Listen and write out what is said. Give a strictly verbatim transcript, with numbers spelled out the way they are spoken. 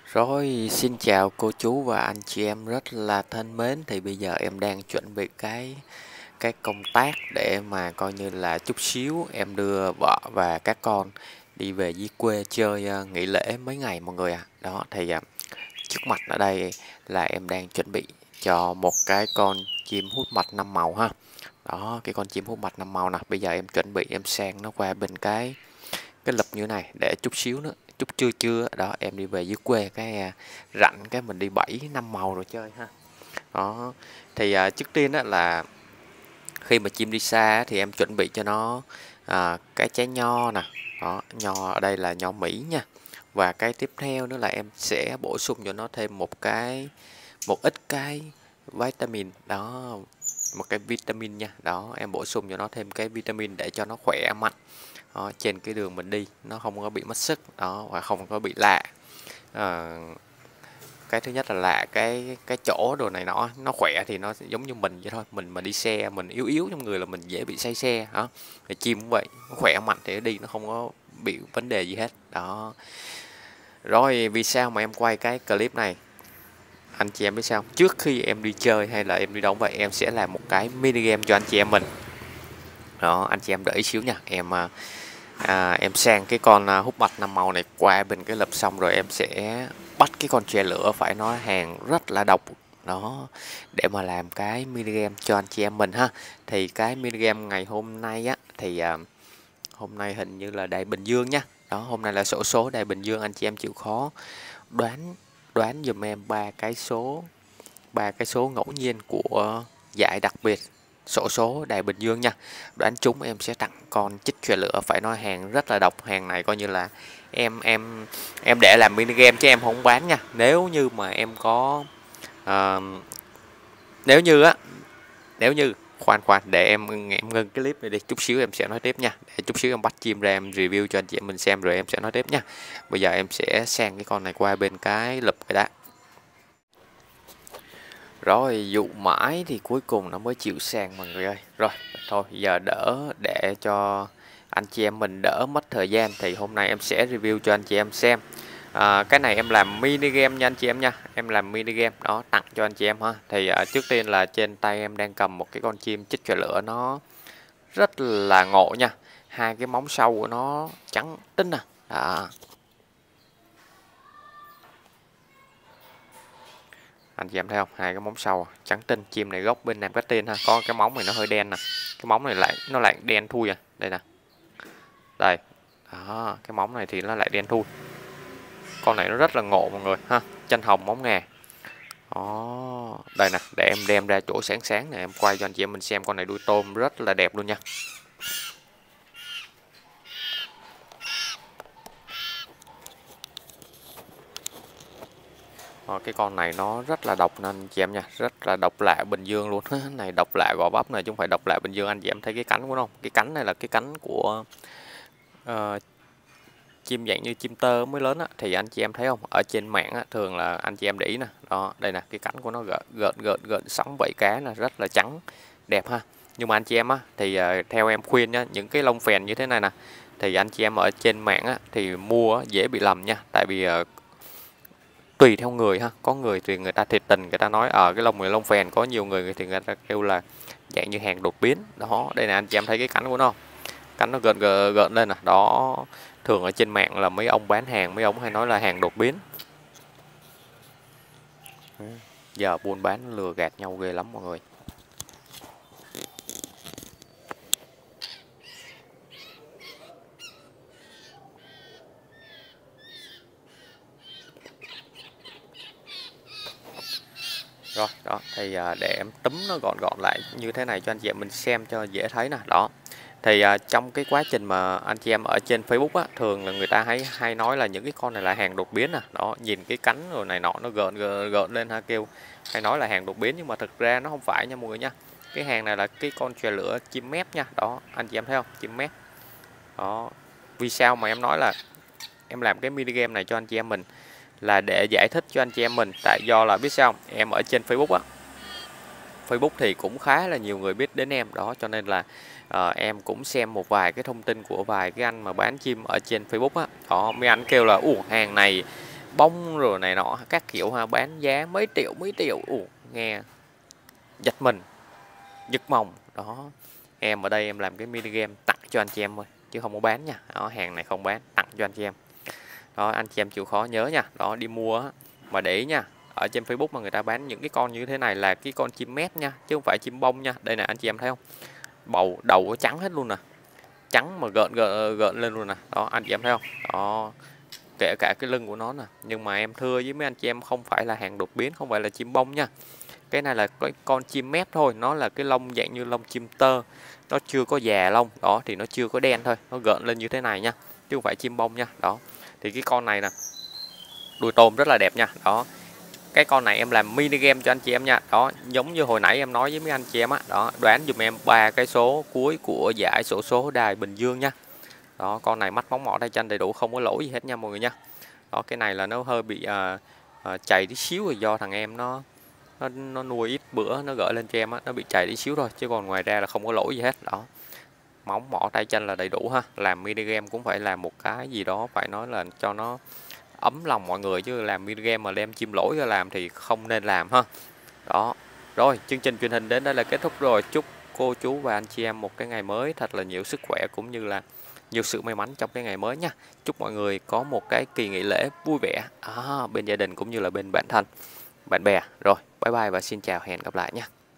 Rồi, xin chào cô chú và anh chị em rất là thân mến. Thì bây giờ em đang chuẩn bị cái cái công tác để mà coi như là chút xíu em đưa vợ và các con đi về dưới quê chơi ờ, nghỉ lễ mấy ngày mọi người ạ. Đó thì ờ, trước mặt ở đây là em đang chuẩn bị cho một cái con chim hút mật năm màu ha. Đó, cái con chim hút mật năm màu nè, bây giờ em chuẩn bị em sang nó qua bên cái cái lập như này để chút xíu nữa, chút trưa trưa đó em đi về dưới quê cái à, rảnh cái mình đi bảy năm màu rồi chơi ha. Đó thì à, trước tiên đó là khi mà chim đi xa thì em chuẩn bị cho nó à, cái trái nho nè. Đó, nho ở đây là nho Mỹ nha. Và cái tiếp theo nữa là em sẽ bổ sung cho nó thêm một cái một ít cái vitamin đó, một cái vitamin nha. Đó em bổ sung cho nó thêm cái vitamin để cho nó khỏe mạnh. Đó, trên cái đường mình đi nó không có bị mất sức đó và không có bị lạ. à, cái thứ nhất là lạ cái cái chỗ đồ này nọ, nó khỏe thì nó giống như mình vậy thôi, mình mà đi xe mình yếu yếu trong người là mình dễ bị say xe hả. Thì chim cũng vậy, nó khỏe mạnh thì nó đi nó không có bị vấn đề gì hết đó. Rồi vì sao mà em quay cái clip này anh chị em biết sao, trước khi em đi chơi hay là em đi đâu vậy em sẽ làm một cái mini game cho anh chị em mình. Đó anh chị em đợi xíu nha, em à, em sang cái con à, hút mật năm màu này qua bên cái lập xong rồi em sẽ bắt cái con tre lửa phải nói hàng rất là độc đó để mà làm cái mini game cho anh chị em mình ha. Thì cái mini game ngày hôm nay á thì à, hôm nay hình như là Đại Bình Dương nha. Đó hôm nay là xổ số Đại Bình Dương, anh chị em chịu khó đoán đoán giùm em ba cái số ba cái số ngẫu nhiên của giải đặc biệt xổ số Đại Bình Dương nha. Đoán chúng em sẽ tặng con chích chòe lửa phải nói hàng rất là độc. Hàng này coi như là em em em để làm mini game chứ em không bán nha. Nếu như mà em có uh, nếu như á nếu như khoan khoan để em em ngưng cái clip này đi, chút xíu em sẽ nói tiếp nha. Để chút xíu em bắt chim ra em review cho anh chị em mình xem rồi em sẽ nói tiếp nha. Bây giờ em sẽ sang cái con này qua bên cái lụp cái đã. Rồi dụ mãi thì cuối cùng nó mới chịu sang mọi người ơi. Rồi thôi giờ đỡ để cho anh chị em mình đỡ mất thời gian thì hôm nay em sẽ review cho anh chị em xem. à, Cái này em làm mini game nha anh chị em nha. Em làm mini game đó tặng cho anh chị em ha. Thì à, trước tiên là trên tay em đang cầm một cái con chim chích chòe lửa, nó rất là ngộ nha. Hai cái móng sau của nó trắng tinh à. Đó. Anh chị em thấy không, hai cái móng sau trắng tinh. Chim này gốc bên Nam Cát Tiên ha, có cái móng này nó hơi đen nè, cái móng này lại nó lại đen thui à. Đây nè, đây đó, cái móng này thì nó lại đen thui. Con này nó rất là ngộ mọi người ha, chân hồng móng ngà đó. Đây nè, để em đem ra chỗ sáng sáng này em quay cho anh chị em mình xem. Con này đuôi tôm rất là đẹp luôn nha. Ờ, cái con này nó rất là độc nên anh chị em nha, rất là độc lạ Bình Dương luôn. Này độc lạ Gò Vấp này chứ không phải độc lạ Bình Dương. Anh chị em thấy cái cánh của nó không? Cái cánh này là cái cánh của uh, chim dạng như chim tơ mới lớn á. Thì anh chị em thấy không, ở trên mạng á, thường là anh chị em để ý nè, đó đây nè, cái cánh của nó gợn gợn gợn gợn sóng vảy cá là rất là trắng đẹp ha. Nhưng mà anh chị em á thì uh, theo em khuyên nhá, những cái lông phèn như thế này nè thì anh chị em ở trên mạng á thì mua á, dễ bị lầm nha. Tại vì uh, tùy theo người ha, có người thì người ta thiệt tình, người ta nói ở cái lông này lông phèn, có nhiều người thì người ta kêu là dạng như hàng đột biến đó. Đây là anh chị em thấy cái cánh của nó không? Cánh nó gợn gợn, gợn lên nè đó. Thường ở trên mạng là mấy ông bán hàng, mấy ông hay nói là hàng đột biến. Giờ buôn bán lừa gạt nhau ghê lắm mọi người. Rồi đó thì để em túm nó gọn gọn lại như thế này cho anh chị em mình xem cho dễ thấy nè. Đó thì à, trong cái quá trình mà anh chị em ở trên Facebook á, thường là người ta hay hay nói là những cái con này là hàng đột biến nè. Đó nhìn cái cánh rồi này nọ nó gợn gợn, gợn lên ha, kêu hay nói là hàng đột biến, nhưng mà thực ra nó không phải nha mọi người nha. Cái hàng này là cái con chòe lửa chim mép nha. Đó anh chị em thấy không, chim mép đó. Vì sao mà em nói là em làm cái mini game này cho anh chị em mình là để giải thích cho anh chị em mình. Tại do là biết sao không? Em ở trên Facebook á, Facebook thì cũng khá là nhiều người biết đến em đó, cho nên là uh, em cũng xem một vài cái thông tin của vài cái anh mà bán chim ở trên Facebook á. Đó mấy anh kêu là ủ hàng này bông rồi này nọ các kiểu ha, bán giá mấy triệu mấy triệu. Ủa, nghe giật mình giật mồng đó. Em ở đây em làm cái mini game tặng cho anh chị em thôi chứ không có bán nha. Đó, hàng này không bán, tặng cho anh chị em. Đó, anh chị em chịu khó nhớ nha. Đó, đi mua á, mà để ý nha, ở trên Facebook mà người ta bán những cái con như thế này là cái con chim mép nha, chứ không phải chim bông nha. Đây nè, anh chị em thấy không, bầu đầu nó trắng hết luôn nè, trắng mà gợn gợn gợn lên luôn nè. Đó, anh chị em thấy không, đó, kể cả cái lưng của nó nè. Nhưng mà em thưa với mấy anh chị em, không phải là hàng đột biến, không phải là chim bông nha. Cái này là cái con chim mép thôi, nó là cái lông dạng như lông chim tơ, nó chưa có già lông. Đó, thì nó chưa có đen thôi, nó gợn lên như thế này nha, chứ không phải chim bông nha. Đó, thì cái con này nè, đuôi tôm rất là đẹp nha. Đó, cái con này em làm mini game cho anh chị em nha. Đó, giống như hồi nãy em nói với mấy anh chị em á. Đó, đoán dùm em ba cái số cuối của giải xổ số đài Bình Dương nha. Đó, con này mắt móng mỏ tay chân đầy đủ, không có lỗi gì hết nha mọi người nha. Đó, cái này là nó hơi bị à, à, chày tí xíu rồi, do thằng em nó nó, nó nuôi ít bữa nó gửi lên cho em á, nó bị chày tí xíu thôi, chứ còn ngoài ra là không có lỗi gì hết. Đó, móng mỏ tay chân là đầy đủ ha. Làm mini game cũng phải làm một cái gì đó phải nói là cho nó ấm lòng mọi người, chứ làm mini game mà đem chim lỗi ra làm thì không nên làm ha. Đó, rồi chương trình truyền hình đến đây là kết thúc rồi. Chúc cô chú và anh chị em một cái ngày mới thật là nhiều sức khỏe cũng như là nhiều sự may mắn trong cái ngày mới nha. Chúc mọi người có một cái kỳ nghỉ lễ vui vẻ à, bên gia đình cũng như là bên bản thân bạn bè. Rồi, bye bye và xin chào, hẹn gặp lại nha.